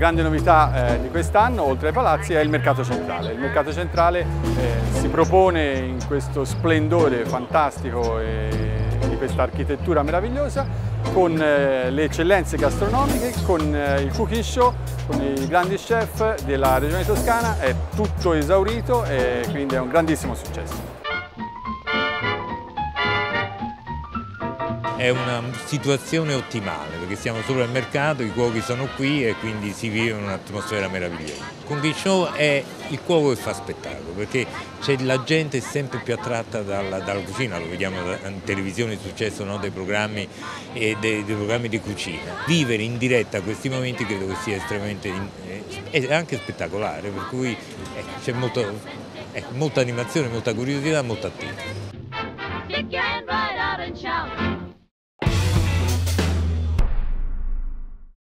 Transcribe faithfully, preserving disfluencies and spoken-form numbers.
grande novità eh, di quest'anno, oltre ai palazzi, è il mercato centrale. Il mercato centrale eh, si propone in questo splendore fantastico e di questa architettura meravigliosa, con eh, le eccellenze gastronomiche, con eh, il cooking show, con i grandi chef della regione toscana. È tutto esaurito e quindi è un grandissimo successo. È una situazione ottimale perché siamo sopra il mercato, i cuochi sono qui e quindi si vive un'atmosfera meravigliosa. Cooking show è il cuoco che fa spettacolo, perché la gente è sempre più attratta dalla, dalla cucina, lo vediamo in televisione, è successo, no, dei, programmi, e dei, dei programmi di cucina. Vivere in diretta questi momenti credo che sia estremamente eh, anche spettacolare, per cui eh, c'è molto, eh, molta animazione, molta curiosità, molta attesa.